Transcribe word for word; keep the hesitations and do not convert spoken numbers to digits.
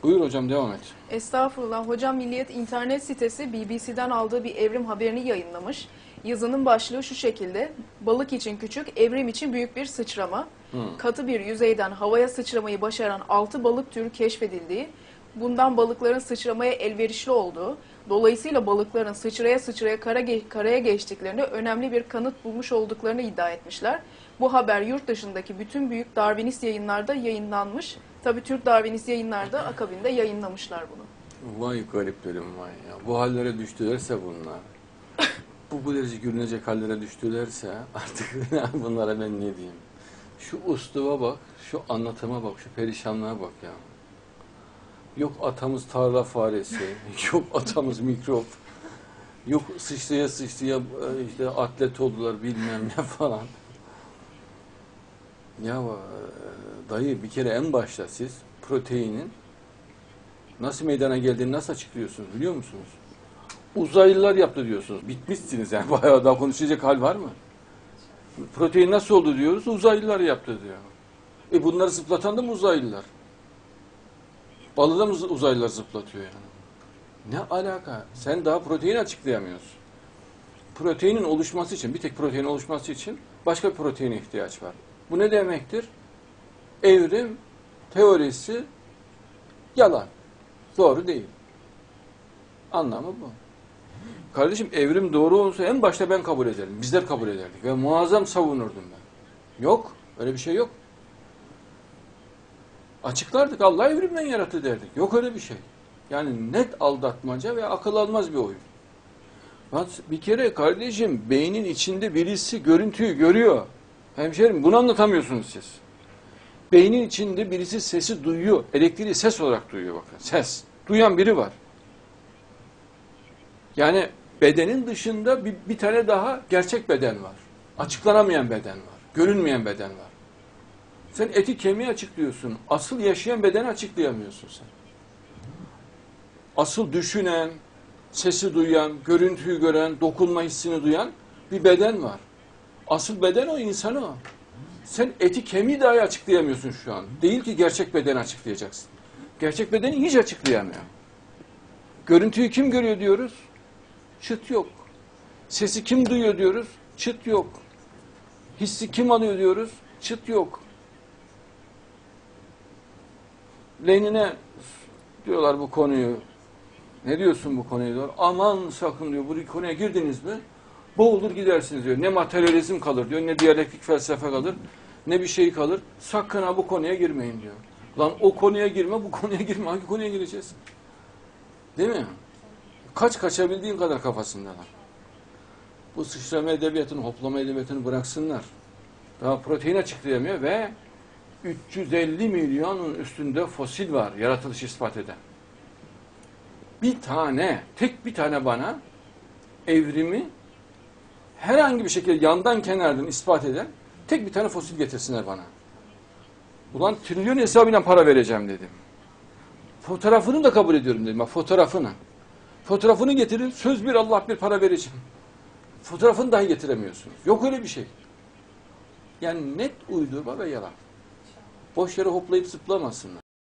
Buyur hocam, devam et. Estağfurullah. Hocam Milliyet internet sitesi B B C'den aldığı bir evrim haberini yayınlamış. Yazının başlığı şu şekilde: balık için küçük, evrim için büyük bir sıçrama. Hmm. Katı bir yüzeyden havaya sıçramayı başaran altı balık türü keşfedildiği, bundan balıkların sıçramaya elverişli olduğu, dolayısıyla balıkların sıçraya sıçraya kara ge karaya geçtiklerini önemli bir kanıt bulmuş olduklarını iddia etmişler. Bu haber yurt dışındaki bütün büyük Darwinist yayınlarda yayınlanmış. Tabii Türk Darwinist yayınlarda akabinde yayınlamışlar bunu. Vay gariplerim vay ya. Bu hallere düştülerse bunlar, bu bu derece gülünecek hallere düştülerse artık bunlara ben ne diyeyim? Şu usluba bak, şu anlatıma bak, şu perişanlığa bak ya. Yok atamız tarla faresi, yok atamız mikrop, yok sıçraya sıçraya işte atlet oldular bilmem ne falan. Ya dayı, bir kere en başta siz proteinin nasıl meydana geldiğini nasıl açıklıyorsunuz biliyor musunuz? Uzaylılar yaptı diyorsunuz. Bitmişsiniz yani. Bayağı daha konuşacak hal var mı? Protein nasıl oldu diyoruz. Uzaylılar yaptı diyor. E bunları zıplatan da mı uzaylılar? Balığı da mı uzaylılar zıplatıyor yani? Ne alaka? Sen daha proteini açıklayamıyorsun. Proteinin oluşması için, bir tek protein oluşması için başka bir proteine ihtiyaç var. Bu ne demektir? Evrim teorisi yalan. Doğru değil. Anlamı bu. Kardeşim, evrim doğru olsa en başta ben kabul ederim. Bizler kabul ederdik. Ve muazzam savunurdum ben. Yok. Öyle bir şey yok. Açıklardık. Allah evrimden yarattı derdik. Yok öyle bir şey. Yani net aldatmaca ve akıl almaz bir oyun. Bir kere kardeşim, beynin içinde birisi görüntüyü görüyor. Hemşerim, bunu anlatamıyorsunuz siz. Beynin içinde birisi sesi duyuyor. Elektriği ses olarak duyuyor bakın. Ses. Duyan biri var. Yani bedenin dışında bir, bir tane daha gerçek beden var. Açıklanamayan beden var. Görünmeyen beden var. Sen eti kemiği açıklıyorsun. Asıl yaşayan bedeni açıklayamıyorsun sen. Asıl düşünen, sesi duyan, görüntüyü gören, dokunma hissini duyan bir beden var. Asıl beden o, insanı o. Sen eti kemiği dahi açıklayamıyorsun şu an. Değil ki gerçek bedeni açıklayacaksın. Gerçek bedeni hiç açıklayamıyor. Görüntüyü kim görüyor diyoruz? Çıt yok. Sesi kim duyuyor diyoruz? Çıt yok. Hissi kim alıyor diyoruz? Çıt yok. Lenin'e diyorlar bu konuyu. Ne diyorsun bu konuyu diyor. Aman sakın diyor, bu konuya girdiniz mi boğulur gidersiniz diyor. Ne materyalizm kalır diyor, ne diyalektik felsefe kalır, ne bir şey kalır. Sakın ha bu konuya girmeyin diyor. Lan o konuya girme, bu konuya girme. Hangi konuya gireceğiz? Değil mi? Kaç kaçabildiğin kadar kafasında lan. Bu sıçrama edebiyatını, hoplama edebiyatını bıraksınlar. Daha protein açıklayamıyor ve üç yüz elli milyonun üstünde fosil var yaratılış ispat eden. Bir tane, tek bir tane bana evrimi herhangi bir şekilde yandan kenardan ispat eden tek bir tane fosil getirsinler bana. Ulan trilyon hesabıyla para vereceğim dedim. Fotoğrafını da kabul ediyorum dedim. Bak, fotoğrafını. Fotoğrafını getirin, söz bir Allah bir para vereceğim. Fotoğrafını dahi getiremiyorsunuz. Yok öyle bir şey. Yani net uydurma ve yalan. Boş yere hoplayıp zıplamasınlar.